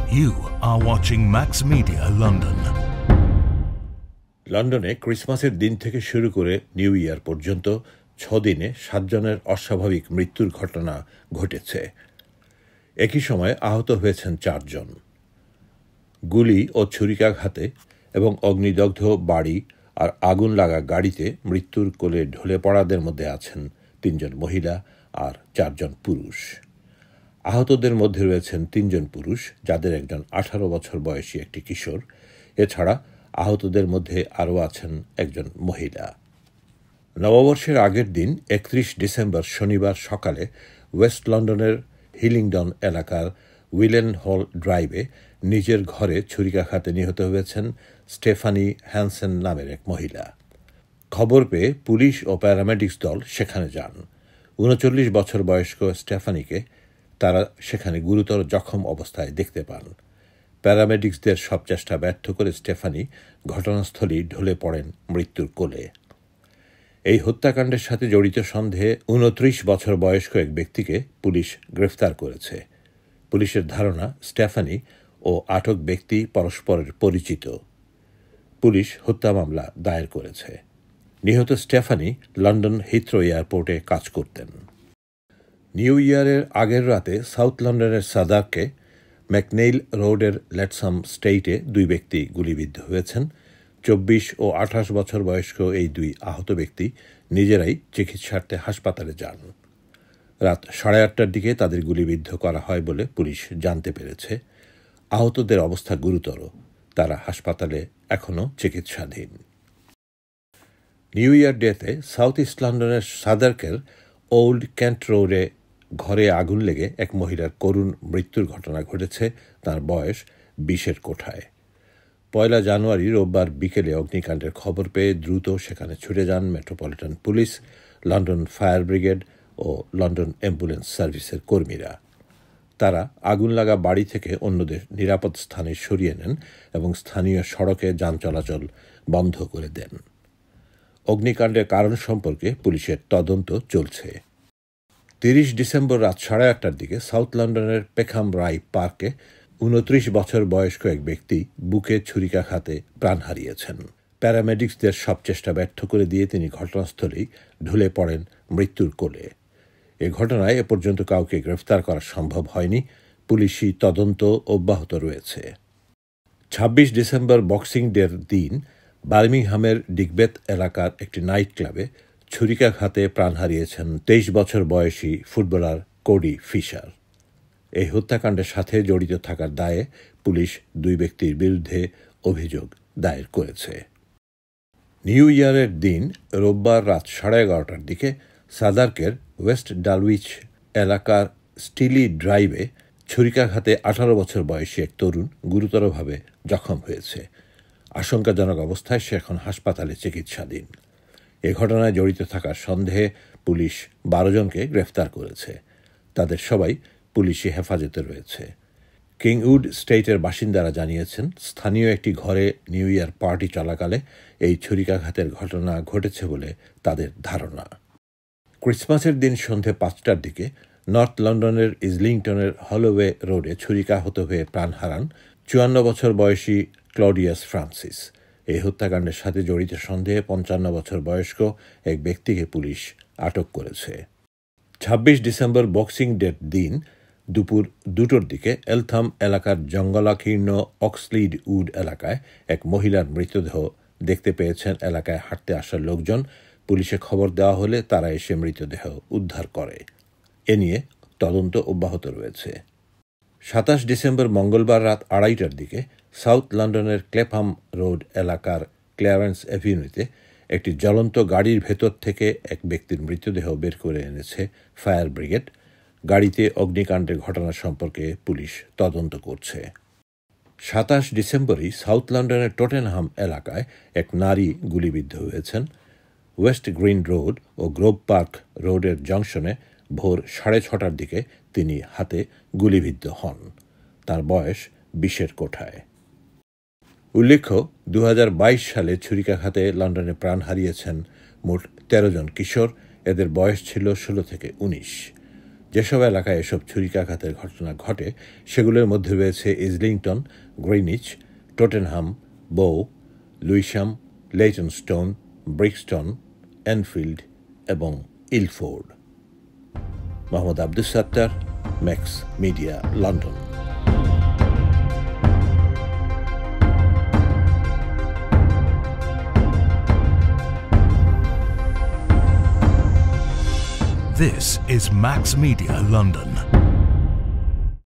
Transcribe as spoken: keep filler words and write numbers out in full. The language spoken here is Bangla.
You are watching Max Media London. লন্ডনে ক্রিসমাসের দিন থেকে শুরু করে নিউ ইয়ার পর্যন্ত ছ দিনে সাতজনের অস্বাভাবিক মৃত্যুর ঘটনা ঘটেছে। একই সময়ে আহত হয়েছেন চারজন। গুলি ও ছুরিকাঘাতে এবং অগ্নিদগ্ধ বাড়ি আর আগুন লাগা গাড়িতে মৃত্যুর কোলে ঢলে পড়াদের মধ্যে আছেন তিনজন মহিলা আর চারজন পুরুষ। আহতদের মধ্যে রয়েছেন তিনজন পুরুষ, যাদের একজন আঠারো বছর বয়সী একটি কিশোর। এছাড়া আহতদের মধ্যে আরও আছেন একজন মহিলা। নববর্ষের আগের দিন একত্রিশ ডিসেম্বর শনিবার সকালে ওয়েস্ট লন্ডনের হিলিংডন এলাকার উইলেন হল ড্রাইভে নিজের ঘরে ছুরিকাঘাতে নিহত হয়েছেন স্টেফানি হ্যানসেন নামের এক মহিলা। খবর পেয়ে পুলিশ ও প্যারামেডিক্স দল সেখানে যান। উনচল্লিশ বছর বয়স্ক স্টেফানিকে তারা সেখানে গুরুতর জখম অবস্থায় দেখতে পান। প্যারামেডিক্সদের সব চেষ্টা ব্যর্থ করে স্টেফানি ঘটনাস্থলেই ঢলে পড়েন মৃত্যুর কোলে। এই হত্যাকাণ্ডের সাথে জড়িত সন্দেহে উনত্রিশ বছর বয়স্ক এক ব্যক্তিকে পুলিশ গ্রেফতার করেছে। পুলিশের ধারণা স্টেফানি ও আটক ব্যক্তি পরস্পরের পরিচিত। পুলিশ হত্যা মামলা দায়ের করেছে। নিহত স্টেফানি লন্ডন হিথ্রো এয়ারপোর্টে কাজ করতেন। নিউ ইয়ারের আগের রাতে সাউথ লন্ডনের সাদারকে ম্যাকনেইল রোডের লেটসাম স্টেটে দুই ব্যক্তি গুলিবিদ্ধ হয়েছেন। চব্বিশ ও আঠাশ বছর বয়স্ক এই দুই আহত ব্যক্তি নিজেরাই চিকিৎসার্থে হাসপাতালে যান। রাত সাড়ে আটটার দিকে তাদের গুলিবিদ্ধ করা হয় বলে পুলিশ জানতে পেরেছে। আহতদের অবস্থা গুরুতর, তারা হাসপাতালে এখনও চিকিৎসাধীন। নিউ ইয়ার ডেতে সাউথ ইস্ট লন্ডনের সাদারকের ওল্ড কেন্ট রোডে ঘরে আগুন লেগে এক মহিলার করুণ মৃত্যুর ঘটনা ঘটেছে। তার বয়স বিশের কোঠায়। পয়লা জানুয়ারি রোববার বিকেলে অগ্নিকাণ্ডের খবর পেয়ে দ্রুত সেখানে ছুটে যান Metropolitan Police, London Fire Brigade ও লন্ডন অ্যাম্বুলেন্স সার্ভিসের কর্মীরা। তারা আগুন লাগা বাড়ি থেকে অন্যদের নিরাপদ স্থানে সরিয়ে নেন এবং স্থানীয় সড়কে যান চলাচল বন্ধ করে দেন। অগ্নিকাণ্ডের কারণ সম্পর্কে পুলিশের তদন্ত চলছে। তিরিশ ডিসেম্বর রাত সাড়ে আটটার দিকে সাউথ লন্ডনের পেখাম রাই পার্কে উনত্রিশ বছর বয়স্ক এক ব্যক্তি বুকে ছুরিকাঘাতে প্রাণ হারিয়েছেন। প্যারামেডিক্সদের সব চেষ্টা ব্যর্থ করে দিয়ে তিনি ঘটনাস্থলেই ঢলে পড়েন মৃত্যুর কোলে। এ ঘটনায় এ পর্যন্ত কাউকে গ্রেফতার করা সম্ভব হয়নি। পুলিশি তদন্ত অব্যাহত রয়েছে। ছাব্বিশ ডিসেম্বর বক্সিং ডের দিন বার্মিংহামের ডিগবেথ এলাকার একটি নাইট ক্লাবে ছুরিকাঘাতে প্রাণ হারিয়েছেন তেইশ বছর বয়সী ফুটবলার কোডি ফিশার। এই হত্যাকাণ্ডের সাথে জড়িত থাকার দায়ে পুলিশ দুই ব্যক্তির বিরুদ্ধে অভিযোগ দায়ের করেছে। নিউ ইয়ারের দিন রোববার রাত সাড়ে এগারোটার দিকে সাদারকের ওয়েস্ট ডালউইচ এলাকার স্টিলি ড্রাইভে ছুরিকাঘাতে আঠারো বছর বয়সী এক তরুণ গুরুতরভাবে জখম হয়েছে। আশঙ্কাজনক অবস্থায় সে এখন হাসপাতালে চিকিৎসাধীন। এ ঘটনায় জড়িত থাকার সন্দেহে পুলিশ বারো জনকে গ্রেফতার করেছে। তাদের সবাই পুলিশি হেফাজতে রয়েছে। কিংউড স্টেটের বাসিন্দারা জানিয়েছেন, স্থানীয় একটি ঘরে নিউ ইয়ার পার্টি চলাকালে এই ছুরিকাঘাতের ঘটনা ঘটেছে বলে তাদের ধারণা। ক্রিসমাসের দিন সন্ধে পাঁচটার দিকে নর্থ লন্ডনের ইজলিংটনের হলোওয়ে রোডে ছুরিকাহত হয়ে প্রাণ হারান চুয়ান্ন বছর বয়সী ক্লডিয়াস ফ্রান্সিস। এই হত্যাকাণ্ডের সাথে জড়িত সন্দেহে পঞ্চান্ন বছর বয়স্ক এক ব্যক্তিকে পুলিশ আটক করেছে। ছাব্বিশ ডিসেম্বর বক্সিং ডের দিন দুপুর দুটোর দিকে এলথাম এলাকার জঙ্গলাকীর্ণ অক্সলিড উড এলাকায় এক মহিলার মৃতদেহ দেখতে পেয়েছেন এলাকায় হাঁটতে আসা লোকজন। পুলিশে খবর দেওয়া হলে তারা এসে মৃতদেহ উদ্ধার করে। এ নিয়ে তদন্ত অব্যাহত রয়েছে। সাতাশ ডিসেম্বর মঙ্গলবার রাত আড়াইটার দিকে সাউথ লন্ডনের ক্লেপহাম রোড এলাকার ক্ল্যারেন্স অ্যাভিনিউতে একটি জ্বলন্ত গাড়ির ভেতর থেকে এক ব্যক্তির মৃতদেহ বের করে এনেছে ফায়ার ব্রিগেড। গাড়িতে অগ্নিকাণ্ডের ঘটনা সম্পর্কে পুলিশ তদন্ত করছে। সাতাশ ডিসেম্বরই সাউথ লন্ডনের টটেনহাম এলাকায় এক নারী গুলিবিদ্ধ হয়েছেন। ওয়েস্ট গ্রিন রোড ও গ্রোভ পার্ক রোডের জংশনে ভোর সাড়ে ছটার দিকে তিনি হাতে গুলিবিদ্ধ হন। তার বয়স বিশের কোঠায়। উল্লেখ্য, দু হাজার বাইশ সালে ছুরিকাঘাতে লন্ডনে প্রাণ হারিয়েছেন মোট তেরো জন কিশোর। এদের বয়স ছিল ষোলো থেকে উনিশ। যেসব এলাকায় এসব ছুরিকাঘাতের ঘটনা ঘটে সেগুলোর মধ্যে রয়েছে ইজলিংটন, Greenwich, Tottenham, Bow, Lewisham, Leytonstone, Brixton, Enfield এবং Ilford. Mohammad Abdus Sattar, Maxx Media, London. This is Maxx Media London.